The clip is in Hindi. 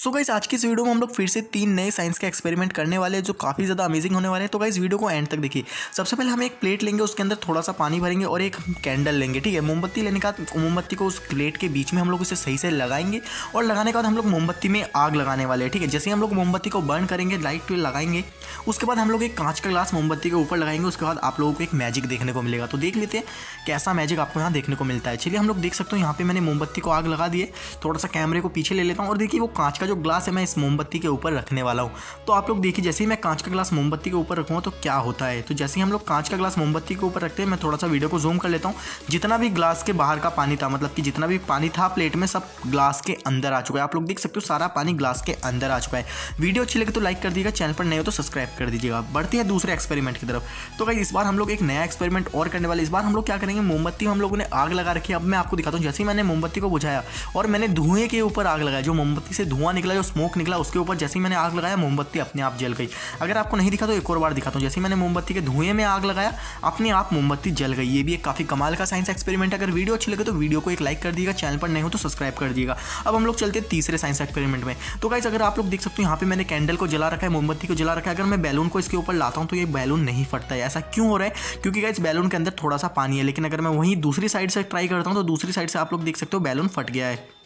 सो गाइस आज की इस वीडियो में हम लोग फिर से 3 नए साइंस के एक्सपेरिमेंट करने वाले हैं जो काफ़ी ज़्यादा अमेजिंग होने वाले हैं। तो गाइस वीडियो को एंड तक देखिए। सबसे पहले हम एक प्लेट लेंगे, उसके अंदर थोड़ा सा पानी भरेंगे और एक कैंडल लेंगे, ठीक है। मोमबत्ती लेने के बाद मोमबत्ती को उस प्लेट के बीच में हम लोग उसे सही से लगाएंगे और लगाने के बाद हम लोग मोमबत्ती में आग लगाने वाले हैं, ठीक है। जैसे ही हम लोग मोमबत्ती को बर्न करेंगे, लाइट लगाएंगे, उसके बाद हम लोग एक कांच का ग्लास मोमबत्ती के ऊपर लगाएंगे। उसके बाद आप लोगों को एक मैजिक देखने को मिलेगा। तो देख लेते हैं कैसा मैजिक आपको यहाँ देखने को मिलता है। चलिए हम लोग देख सकते हो यहाँ पे मैंने मोमबत्ती को आग लगा दी है। थोड़ा सा कैमरे को पीछे ले लेता हूँ और देखिए वो कांच का जो ग्लास है मैं इस मोमबत्ती के ऊपर रखने वाला हूँ। तो आप लोग देखिए जैसे ही मैं कांच का ग्लास मोमबत्ती के ऊपर रखूँगा तो क्या होता है। तो जैसे ही हम लोग कांच का ग्लास मोमबत्ती के ऊपर रखते हैं, मैं थोड़ा सा वीडियो को जूम कर लेता हूँ। जितना भी ग्लास के बाहर का पानी था, मतलब कि जितना भी पानी था प्लेट में, सब ग्लास के अंदर आ चुका है। आप लोग देख सकते हो सारा पानी ग्लास के अंदर आ चुका है। वीडियो अच्छी लगे तो लाइक कर दीजिएगा, चैनल पर नए हो तो सब्सक्राइब कर दीजिएगा। बढ़ते हैं दूसरे एक्सपेरिमेंट की तरफ। तो गाइस इस बार हम लोग एक नया एक्सपेरिमेंट और करने वाले। इस बार हम लोग क्या करेंगे, मोमबत्ती में हम लोगों ने आग लगा रखी है। अब मैं आपको दिखाता हूँ। जैसे ही मैंने मोमबत्ती को बुझाया और मैंने धुएं के ऊपर आग लगाया, जो मोमबत्ती से धुआं निकला, जो स्मोक निकला, उसके ऊपर जैसे ही मैंने आग लगाया मोमबत्ती अपने आप जल गई। अगर आपको नहीं दिखा तो एक और बार दिखाता हूँ। जैसे ही मैंने मोमबत्ती के धुएं में आग लगाया, अपने आप मोमबत्ती जल गई। ये भी एक काफ़ी कमाल का साइंस एक्सपेरिमेंट है। अगर वीडियो अच्छी लगे तो वीडियो को एक लाइक कर दीजिएगा, चैनल पर नए हो तो सब्सक्राइब कर दीजिएगा। अब हम लोग चलते हैं तीसरे साइंस एक्सपेरिमेंट में। तो गाइस अगर आप लोग देख सकते हो यहाँ पे मैंने कैंडल को जला रखा है, मोमबत्ती को जला रखा है। अगर मैं बैलून को इसके ऊपर लाता हूँ तो ये बैलून नहीं फटता है। ऐसा क्यों हो रहा है? क्योंकि गाइस बैलून के अंदर थोड़ा सा पानी है। लेकिन अगर मैं वहीं दूसरी साइड से ट्राई करता हूँ तो दूसरी साइड से आप लोग देख सकते हो बैलून फट गया है।